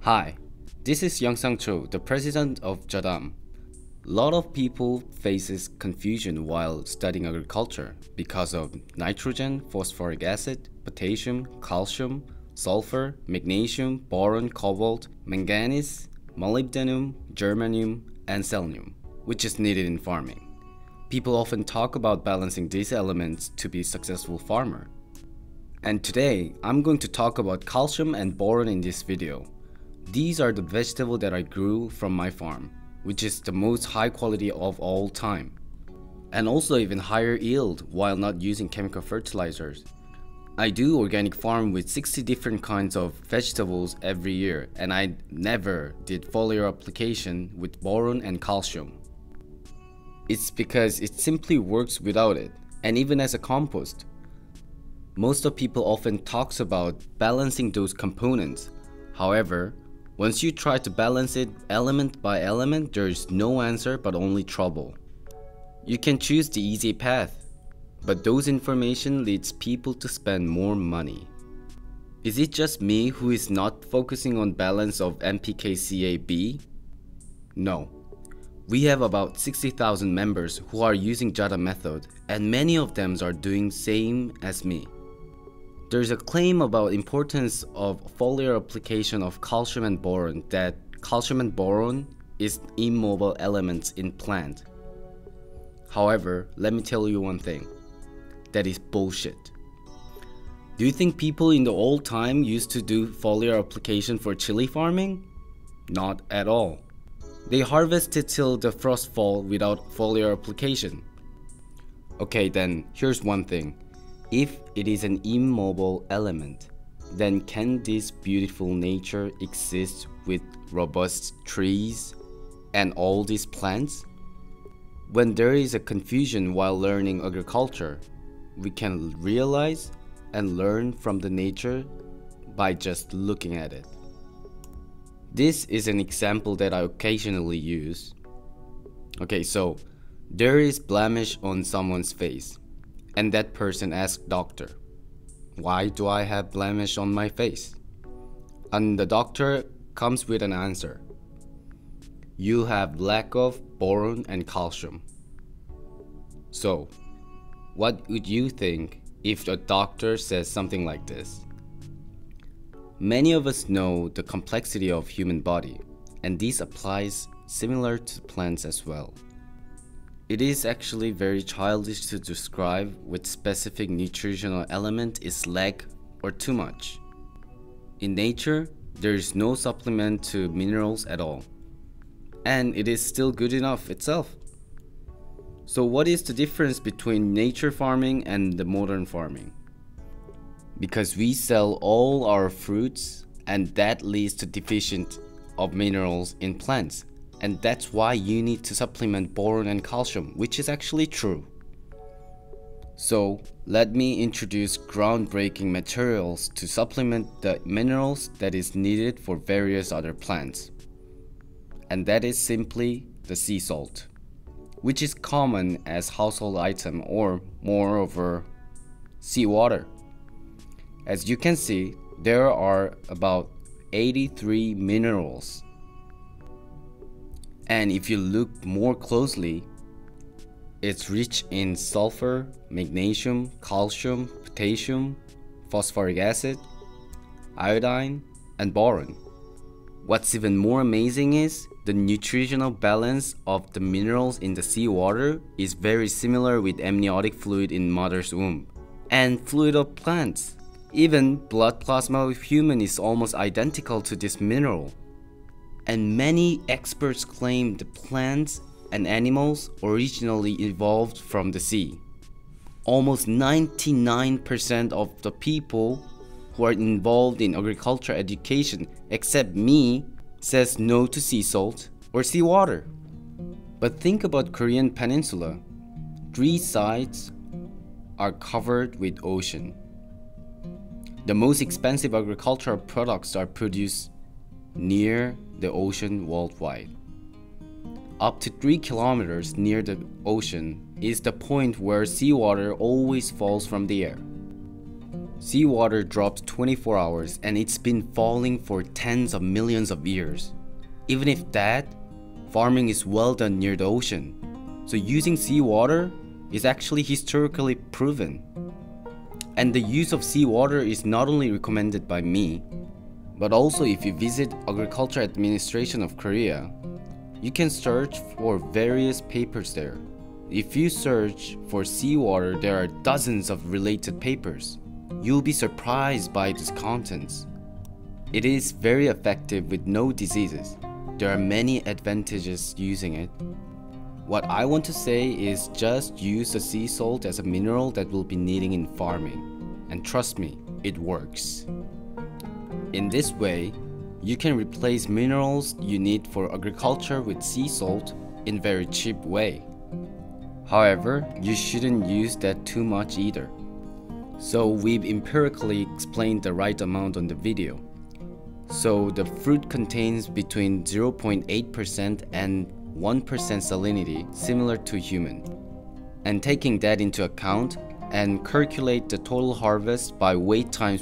Hi, this is Youngsang Cho, the president of JADAM. A lot of people faces confusion while studying agriculture because of nitrogen, phosphoric acid, potassium, calcium, sulfur, magnesium, boron, cobalt, manganese, molybdenum, germanium, and selenium, which is needed in farming. People often talk about balancing these elements to be a successful farmer. And today, I'm going to talk about calcium and boron in this video. These are the vegetables that I grew from my farm, which is the most high quality of all time, and also even higher yield while not using chemical fertilizers. I do organic farm with 60 different kinds of vegetables every year, and I never did foliar application with boron and calcium. It's because it simply works without it, and even as a compost. Most of people often talks about balancing those components. However, once you try to balance it element by element, there is no answer but only trouble. You can choose the easy path, but those information leads people to spend more money. Is it just me who is not focusing on balance of NPK-CAB? No. We have about 60,000 members who are using JADAM method, and many of them are doing same as me. There's a claim about importance of foliar application of calcium and boron, that calcium and boron is immobile elements in plant. However, let me tell you one thing. That is bullshit. Do you think people in the old time used to do foliar application for chili farming? Not at all. They harvested till the frost fall without foliar application. Okay, then here's one thing. If it is an immobile element, then can this beautiful nature exist with robust trees and all these plants? When there is a confusion while learning agriculture, we can realize and learn from the nature by just looking at it. This is an example that I occasionally use. Okay, so there is blemish on someone's face. And that person asked doctor, why do I have blemish on my face? And the doctor comes with an answer. You have lack of boron and calcium. So, what would you think if a doctor says something like this? Many of us know the complexity of human body, and this applies similar to plants as well. It is actually very childish to describe which specific nutritional element is lack or too much. In nature, there is no supplement to minerals at all, and it is still good enough itself. So what is the difference between nature farming and the modern farming? Because we sell all our fruits, and that leads to deficient of minerals in plants. And that's why you need to supplement boron and calcium, which is actually true. So let me introduce groundbreaking materials to supplement the minerals that is needed for various other plants. And that is simply the sea salt, which is common as household item or moreover seawater. As you can see, there are about 83 minerals. And if you look more closely, it's rich in sulfur, magnesium, calcium, potassium, phosphoric acid, iodine, and boron. What's even more amazing is the nutritional balance of the minerals in the seawater is very similar with amniotic fluid in mother's womb and fluid of plants. Even blood plasma of human is almost identical to this mineral. And many experts claim the plants and animals originally evolved from the sea. Almost 99% of the people who are involved in agriculture education, except me, says no to sea salt or seawater. But think about Korean Peninsula. 3 sides are covered with ocean. The most expensive agricultural products are produced near the ocean worldwide. Up to 3 kilometers near the ocean is the point where seawater always falls from the air. Seawater drops 24 hours and it's been falling for tens of millions of years. Even if that, farming is well done near the ocean. So using seawater is actually historically proven. And the use of seawater is not only recommended by me, but also if you visit Agriculture Administration of Korea, you can search for various papers there. If you search for seawater, there are dozens of related papers. You'll be surprised by its contents. It is very effective with no diseases. There are many advantages using it. What I want to say is just use the sea salt as a mineral that we'll be needing in farming. And trust me, it works. In this way, you can replace minerals you need for agriculture with sea salt in a very cheap way. However, you shouldn't use that too much either. So we've empirically explained the right amount on the video. So the fruit contains between 0.8% and 1% salinity, similar to human. And taking that into account and calculate the total harvest by weight times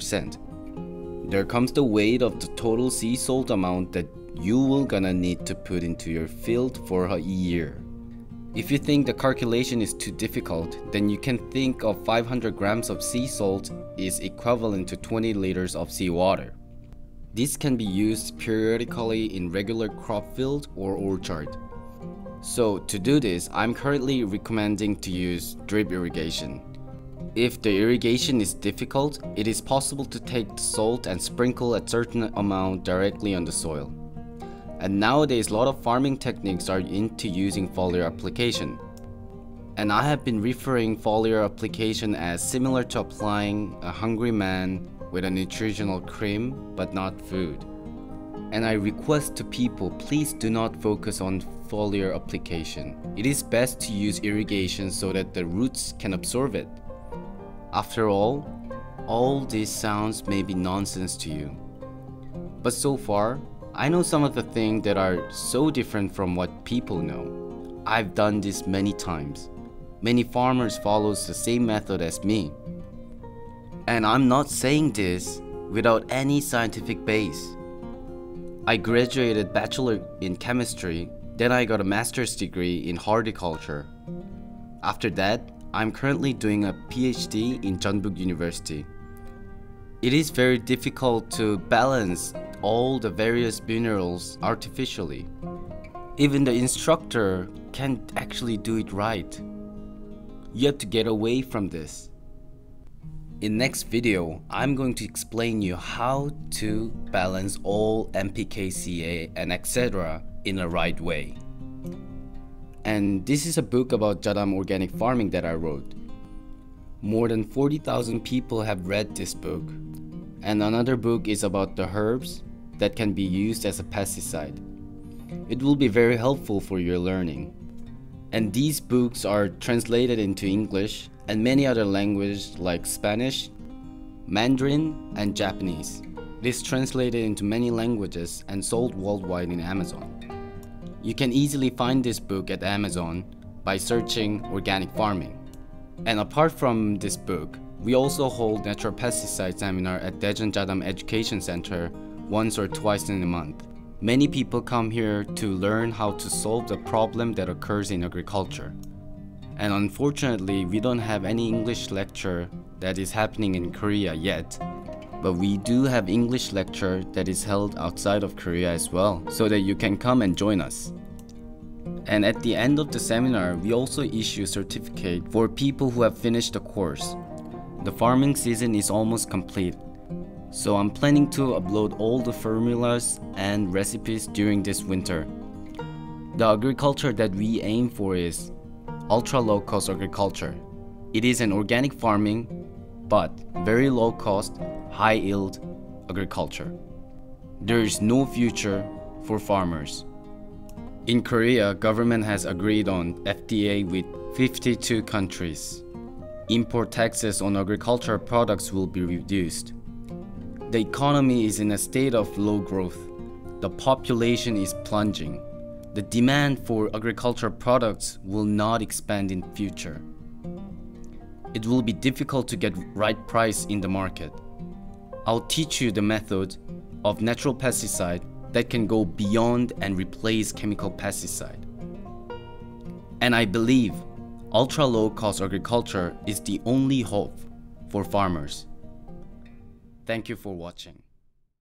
1%. There comes the weight of the total sea salt amount that you will gonna need to put into your field for a year. If you think the calculation is too difficult, then you can think of 500 grams of sea salt is equivalent to 20 liters of seawater. This can be used periodically in regular crop field or orchard. So to do this, I'm currently recommending to use drip irrigation. If the irrigation is difficult, it is possible to take the salt and sprinkle a certain amount directly on the soil. And nowadays, a lot of farming techniques are into using foliar application. And I have been referring foliar application as similar to applying a hungry man with a nutritional cream, but not food. And I request to people, please do not focus on foliar application. It is best to use irrigation so that the roots can absorb it. After all this sounds may be nonsense to you. But so far, I know some of the things that are so different from what people know. I've done this many times. Many farmers follow the same method as me. And I'm not saying this without any scientific base. I graduated bachelor in chemistry, then I got a master's degree in horticulture. After that, I'm currently doing a PhD in Jeonbuk University. It is very difficult to balance all the various minerals artificially. Even the instructor can't actually do it right. You have to get away from this. In next video, I'm going to explain you how to balance all NPK, and etc. in a right way. And this is a book about JADAM organic farming that I wrote. More than 40,000 people have read this book. And another book is about the herbs that can be used as a pesticide. It will be very helpful for your learning. And these books are translated into English and many other languages like Spanish, Mandarin, and Japanese. It is translated into many languages and sold worldwide in Amazon. You can easily find this book at Amazon by searching organic farming. And apart from this book, we also hold natural pesticide seminar at Daejeon JADAM Education Center once or twice in a month. Many people come here to learn how to solve the problem that occurs in agriculture. And unfortunately, we don't have any English lecture that is happening in Korea yet. But we do have English lecture that is held outside of Korea as well, so that you can come and join us. And at the end of the seminar, we also issue a certificate for people who have finished the course. The farming season is almost complete, so I'm planning to upload all the formulas and recipes during this winter. The agriculture that we aim for is ultra low-cost agriculture. It is an organic farming, but very low-cost, high-yield agriculture. There is no future for farmers. In Korea, government has agreed on FTA with 52 countries. Import taxes on agricultural products will be reduced. The economy is in a state of low growth. The population is plunging. The demand for agricultural products will not expand in future. it will be difficult to get right price in the market. I'll teach you the method of natural pesticide that can go beyond and replace chemical pesticide. And I believe ultra-low-cost agriculture is the only hope for farmers. Thank you for watching.